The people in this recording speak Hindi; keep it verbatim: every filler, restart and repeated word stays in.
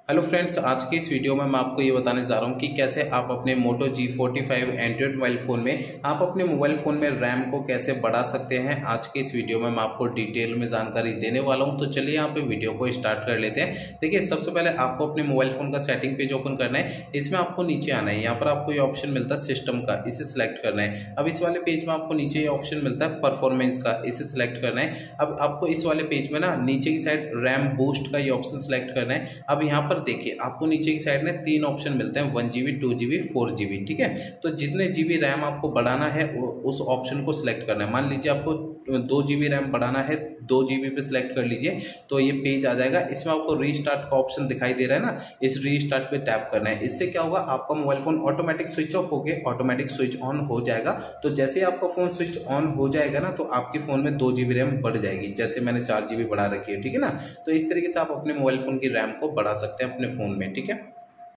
हेलो फ्रेंड्स, आज के इस वीडियो में मैं आपको ये बताने जा रहा हूँ कि कैसे आप अपने Moto G forty five Android mobile phone में आप अपने मोबाइल फ़ोन में रैम को कैसे बढ़ा सकते हैं। आज के इस वीडियो में मैं आपको डिटेल में जानकारी देने वाला हूँ। तो चलिए यहाँ पे वीडियो को स्टार्ट कर लेते हैं। देखिए, सबसे पहले आपको अपने मोबाइल फ़ोन का सेटिंग पेज ओपन करना है। इसमें आपको नीचे आना है, यहाँ पर आपको ये ऑप्शन मिलता है सिस्टम का, इसे सिलेक्ट करना है। अब इस वाले पेज में आपको नीचे ये ऑप्शन मिलता है परफॉर्मेंस का, इसे सिलेक्ट करना है। अब आपको इस वाले पेज में ना नीचे की साइड रैम बूस्ट का ये ऑप्शन सिलेक्ट करना है। अब यहाँ पर देखिए, आपको नीचे की साइड में तीन ऑप्शन मिलते हैं, one GB two GB four GB ठीक है। तो जितने जीबी रैम आपको बढ़ाना है उस ऑप्शन को सिलेक्ट करना है। मान लीजिए आपको दो जीबी रैम बढ़ाना है, दो जीबी पे सिलेक्ट कर लीजिए तो ये पेज आ जाएगा। इसमें आपको रीस्टार्ट का ऑप्शन दिखाई दे रहा है ना, इस रीस्टार्ट पे टैप करना है। इससे क्या होगा, आपका mobile phone automatic switch off होके ऑटोमेटिक स्विच ऑन हो जाएगा। तो जैसे ही आपका फोन स्विच ऑन हो जाएगा ना, तो आपके फोन में दो जीबी रैम बढ़ जाएगी, जैसे मैंने चार जीबी बढ़ा रखी है, ठीक है ना। तो इस तरीके से आप अपने मोबाइल फोन की रैम को बढ़ा सकते हैं अपने फोन में, ठीक है।